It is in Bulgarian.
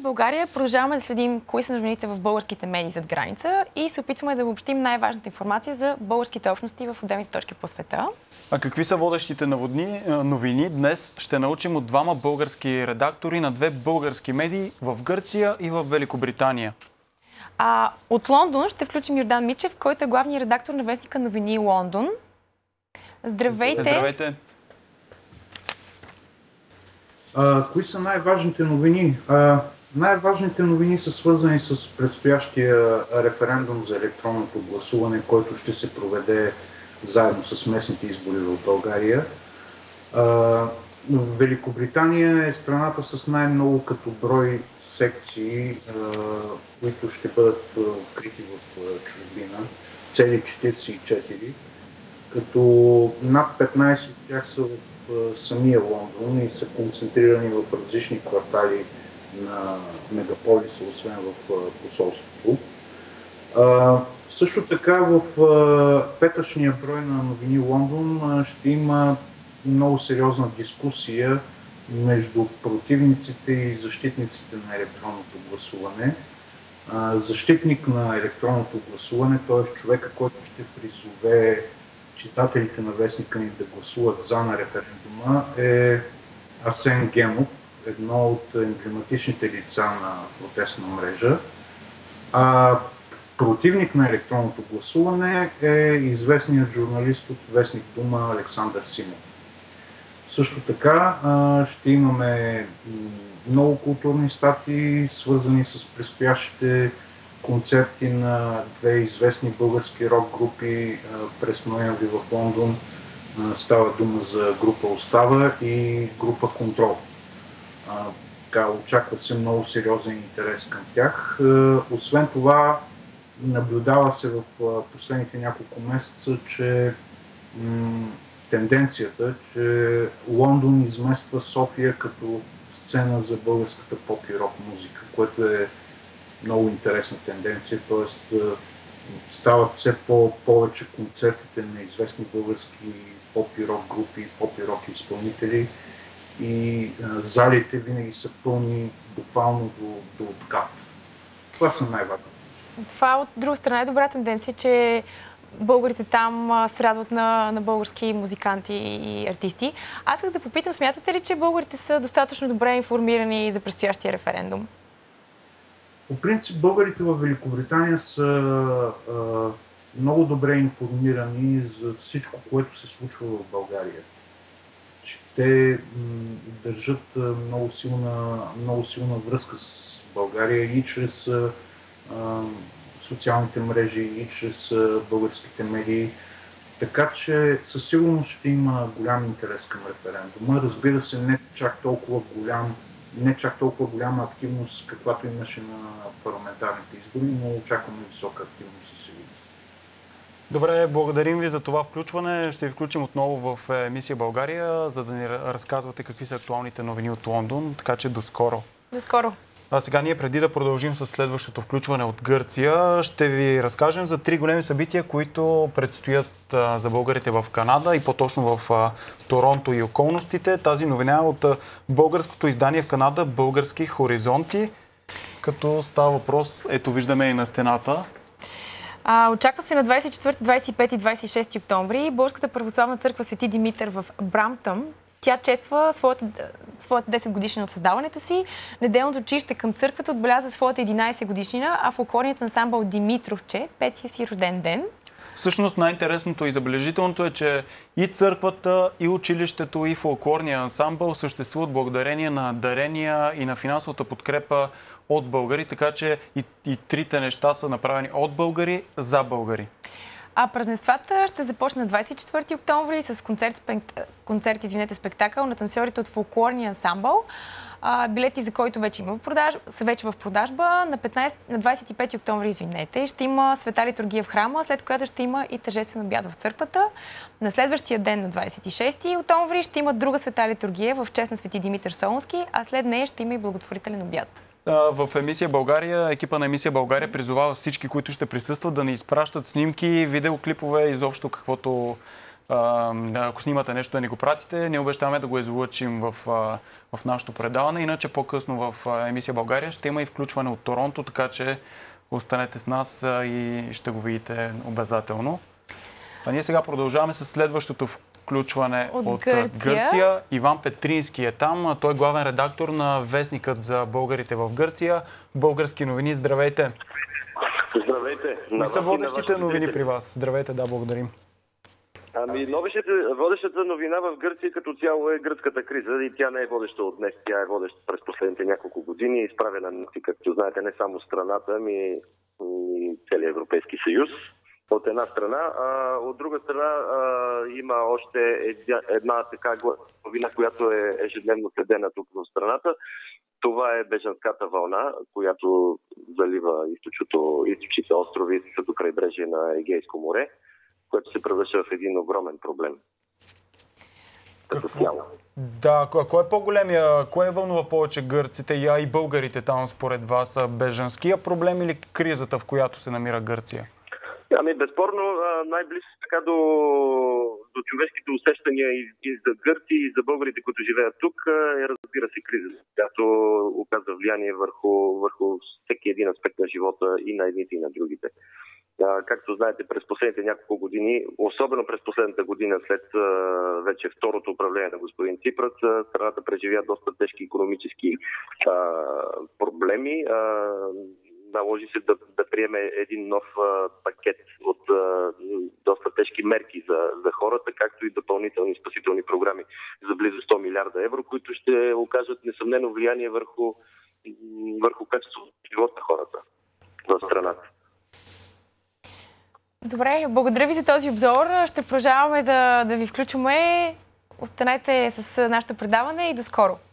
Мисия България продължаваме да следим кои са новините в българските медии зад граница и се опитваме да обобщим най-важната информация за българските общности в отделните точки по света. А какви са водещите новини? Днес ще научим от двама български редактори на две български медии в Гърция и в Великобритания. От Лондон ще включим Йордан Мичев, който е главният редактор на вестника Новини Лондон. Здравейте! Здравейте! Кои са най-важните новини? Най-важните новини са свързани с предстоящия референдум за електронното гласуване, който ще се проведе заедно с местните избори в България. Великобритания е страната с най-много като брой секции, които ще бъдат открити в чужбина, цели 44, като над 15 от тях са в самия Лондон и са концентрирани в различни квартали на мегаполиса, освен в посолството. Също така в петъчния брой на Новини Лондон ще има много сериозна дискусия между противниците и защитниците на електронното гласуване. Защитник на електронното гласуване, т.е. човека, който ще призове читателите на вестника ни да гласуват за на референдума, е Асен Генов, едно от емблематичните лица на протестна мрежа. Противник на електронното гласуване е известният журналист от вестник Дума Александър Симов. Също така ще имаме много културни статии, свързани с предстоящите концерти на две известни български рок групи през ноември в Лондон. Става дума за група Остава и група Контрол. Очаква се много сериозен интерес към тях. Освен това, наблюдава се в последните няколко месеца, че тенденцията, че Лондон измества София като сцена за българската поп и рок музика, което е много интересна тенденция, т.е. стават все повече концертите на известни български поп и рок групи, поп и рок изпълнители и залите винаги са пълни буквално до откат. Това са най-важни. Това от друга страна е добра тенденция, че българите там се радват на български музиканти и артисти. Аз исках да попитам, смятате ли, че българите са достатъчно добре информирани за предстоящия референдум? По принцип, българите в Великобритания са много добре информирани за всичко, което се случва в България. Те държат много силна връзка с България и чрез социалните мрежи, и чрез българските медии. Така че със сигурност ще има голям интерес към референдума. Разбира се, не чак толкова голяма активност, каквато имаше на парламентарните избори, но очакваме висока активност със сигурност. Добре, благодарим ви за това включване. Ще ви включим отново в Мисия България, за да ни разказвате какви са актуалните новини от Лондон, така че до скоро. До скоро. Сега ние преди да продължим с следващото включване от Гърция, ще ви разкажем за три големи събития, които предстоят за българите в Канада и по-точно в Торонто и околностите. Тази новина е от българското издание в Канада "Български хоризонти", като става въпрос, ето виждаме и на стената. Очаква се на 24, 25 и 26 октомври Българската православна църква Свети Димитър в Брамптън. Тя чества своята 10 годишнина от създаването си. Неделното училище към църквата отбеляза своята 11 годишнина, а фолклорният ансамбъл Димитровче петия си рожден ден. Всъщност най-интересното и забележителното е, че и църквата, и училището, и фолклорния ансамбъл съществуват благодарение на дарения и на финансовата подкрепа от българи, така че и трите неща са направени от българи за българи. Празненствата ще започнат 24 октомври с спектакъл на танцорите от фолклорния ансамбъл. Билети, за който вече има са вече в продажба. На 25 октомври, ще има света литургия в храма, след която ще има и тържествен обяд в църквата. На следващия ден, на 26 октомври, ще има друга света литургия в чест на Свети Димитър Солунски, а след нея ще има и благотворителен обяд. В Мисия България, екипа на Мисия България призовава всички, които ще присъстват, да ни изпращат снимки, видеоклипове, изобщо каквото ако снимате нещо да ни го пратите, ние обещаваме да го излъчим в нашото предаване. Иначе по-късно в емисия България ще има и включване от Торонто, така че останете с нас и ще го видите обязателно. А ние сега продължаваме с следващото включване от Гърция. Иван Петрински е там. Той е главен редактор на вестникът за българите в Гърция. Български новини, здравейте! Здравейте! Кои са водещите новини при вас? Здравейте, да, благодарим. Водещата новина в Гърция като цяло е гръцката криза и тя не е водеща от днес, тя е водеща през последните няколко години, изправена, както знаете, не само страната, ами и целият Европейски съюз. От една страна, от друга страна има още една така новина, която е ежедневно следена тук в страната. Това е бежанската вълна, която залива източните острови и крайбрежие на Егейско море, което се превръща в един огромен проблем. Какво? Да, кой е по-големия, кой е вълнува повече гърците и българите там според вас? Бежанския проблем или кризата, в която се намира Гърция? Безспорно, най-близко така до човешките усещания и за гърци, и за българите, които живеят тук, е, разбира се, кризата, която оказва влияние върху всеки един аспект на живота и на едните, и на другите. Както знаете, през последните няколко години, особено през последната година, след вече второто управление на господин Ципрас, страната преживя доста тежки икономически проблеми. Наложи се да приеме един нов пакет от доста тежки мерки за хората, както и допълнителни спасителни програми за близо 100 милиарда евро, които ще окажат несъмнено влияние върху качеството на живота на хората в страната. Добре, благодаря ви за този обзор. Ще продължаваме да ви включваме. Останете с нашето предаване и до скоро!